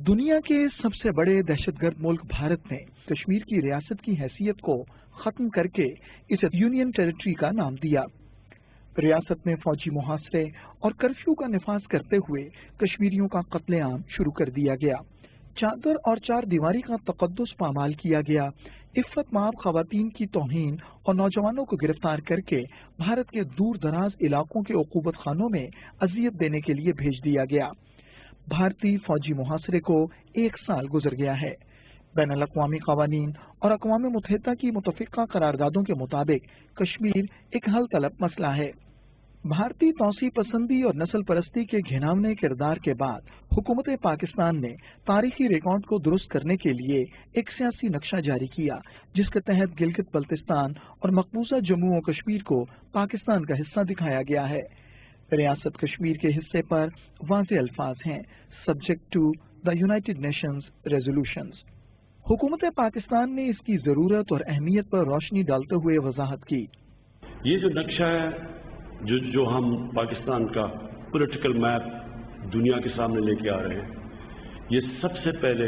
دنیا کے سب سے بڑے دہشت گرد ملک بھارت نے کشمیر کی ریاست کی حیثیت کو ختم کر کے اسے یونین ٹیریٹری کا نام دیا۔ ریاست میں فوجی محاصرے اور کرفیو کا نفاذ کرتے ہوئے کشمیریوں کا قتل عام شروع کر دیا گیا۔ چادر اور چار دیواری کا تقدس پامال کیا گیا۔ عفت مآب خواتین کی توہین اور نوجوانوں کو گرفتار کر کے بھارت کے دور دراز علاقوں کے عقوبت خانوں میں اذیت دینے کے لیے بھیج دیا گیا۔ بھارتی فوجی محاصرے کو 1 سال گزر گیا ہے۔ بین الاقوامی قوانین اور اقوام متحدہ کی متفقہ قراردادوں کے مطابق کشمیر ایک حل طلب مسئلہ ہے۔ بھارتی توسیع پسندی اور نسل پرستی کے گھناؤنے کردار کے بعد حکومت پاکستان نے تاریخی ریکارڈ کو درست کرنے کے لیے ایک سیاسی نقشہ جاری کیا، جس کے تحت گلگت بلتستان اور مقبوضہ جموں و کشمیر کو پاکستان کا حصہ دکھایا گیا ہے۔ ریاست کشمیر کے حصے پر واضح الفاظ ہیں: subject to the United Nations resolutions. حکومت پاکستان نے اس کی ضرورت اور اہمیت پر روشنی ڈالتے ہوئے وضاحت کی۔ یہ جو نقشہ ہے جو ہم پاکستان کا پولیٹیکل میپ دنیا کے سامنے لے کے آ رہے ہیں، یہ سب سے پہلے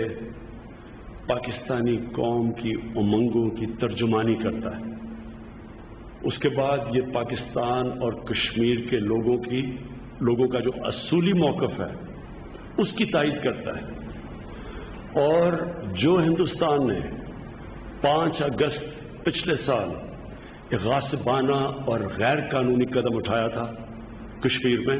پاکستانی قوم کی امنگوں کی ترجمانی کرتا ہے۔ اس کے بعد یہ پاکستان اور کشمیر کے لوگوں کا جو اصولی موقف ہے اس کی تائید کرتا ہے۔ اور جو ہندوستان نے 5 اگست پچھلے سال ایک غاصبانہ اور غیر قانونی قدم اٹھایا تھا کشمیر میں،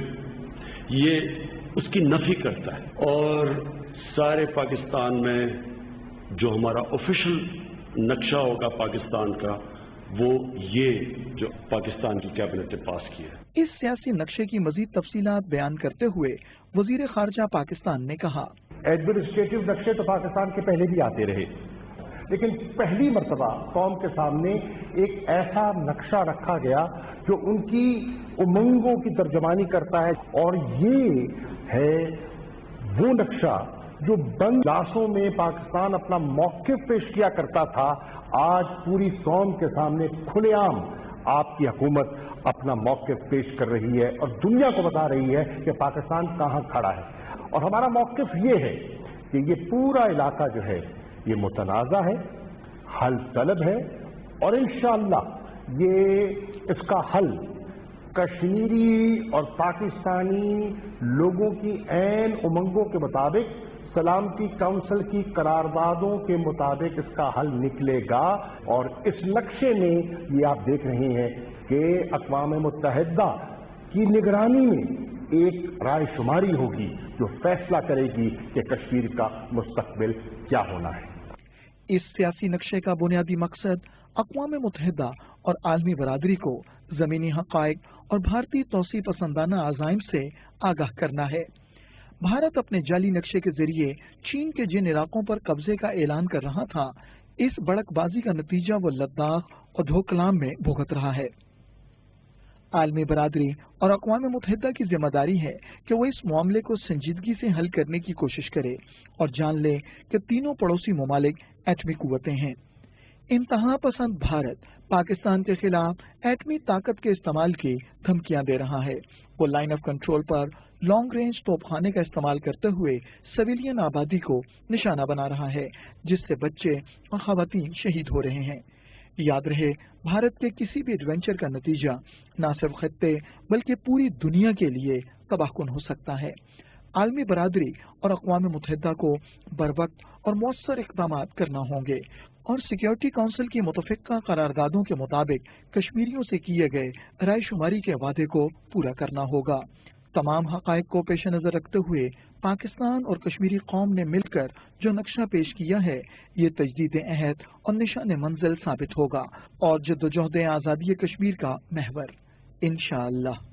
یہ اس کی نفی کرتا ہے۔ اور سارے پاکستان میں جو ہمارا آفیشل نقشہ ہوگا پاکستان کا، وہ یہ جو پاکستان کی کیبنٹ نے پاس کیا ہے۔ اس سیاسی نقشے کی مزید تفصیلات بیان کرتے ہوئے وزیر خارجہ پاکستان نے کہا: ایڈمنسٹریٹو نقشے تو پاکستان کے پہلے بھی آتے رہے، لیکن پہلی مرتبہ قوم کے سامنے ایک ایسا نقشہ رکھا گیا جو ان کی امنگوں کی ترجمانی کرتا ہے، اور یہ ہے وہ نقشہ جو بند گلاسوں میں پاکستان اپنا موقف پیش کیا کرتا تھا۔ آج پوری قوم کے سامنے کھلے عام آپ کی حکومت اپنا موقف پیش کر رہی ہے اور دنیا کو بتا رہی ہے کہ پاکستان کہاں کھڑا ہے۔ اور ہمارا موقف یہ ہے کہ یہ پورا علاقہ جو ہے یہ متنازع ہے، حل طلب ہے، اور انشاءاللہ یہ اس کا حل کشمیری اور پاکستانی لوگوں کی عین امنگوں کے مطابق سلامتی کونسل کی قراردادوں کے مطابق اس کا حل نکلے گا۔ اور اس نقشے میں یہ آپ دیکھ رہے ہیں کہ اقوام متحدہ کی نگرانی میں ایک رائے شماری ہوگی جو فیصلہ کرے گی کہ کشمیر کا مستقبل کیا ہونا ہے۔ اس سیاسی نقشے کا بنیادی مقصد اقوام متحدہ اور عالمی برادری کو زمینی حقائق اور بھارتی توسیع پسندانہ عزائم سے آگاہ کرنا ہے۔ بھارت اپنے جعلی نقشے کے ذریعے چین کے جن علاقوں پر قبضے کا اعلان کر رہا تھا، اس بڑک بازی کا نتیجہ وہ لداخ اور ڈھوکلام میں بھگت رہا ہے۔ عالمی برادری اور اقوام متحدہ کی ذمہ داری ہے کہ وہ اس معاملے کو سنجیدگی سے حل کرنے کی کوشش کرے اور جان لے کہ تینوں پڑوسی ممالک ایٹمی قوتیں ہیں۔ انتہا پسند بھارت پاکستان کے خلاف ایٹمی طاقت کے استعمال کی دھمکیاں دے رہا ہے۔ وہ لائن آف کنٹرول پر لانگ رینج توپ خانے کا استعمال کرتے ہوئے سویلین آبادی کو نشانہ بنا رہا ہے، جس سے بچے اور خواتین شہید ہو رہے ہیں۔ یاد رہے، بھارت کے کسی بھی ایڈونچر کا نتیجہ نہ صرف خطے بلکہ پوری دنیا کے لیے تباہ کن ہو سکتا ہے۔ عالمی برادری اور اقوام متحدہ کو بروقت اور مؤثر اقدامات کرنا ہوں گے اور سیکیورٹی کونسل کی متفقہ قراردادوں کے مطابق کشمیریوں سے کیے گئے رائے شماری کے وعدے کو پورا کرنا ہوگا۔ تمام حقائق کو پیش نظر رکھتے ہوئے پاکستان اور کشمیری قوم نے مل کر جو نقشہ پیش کیا ہے، یہ تجدید عہد اور نشان منزل ثابت ہوگا اور جدوجہد آزادی کشمیر کا محور انشاءاللہ۔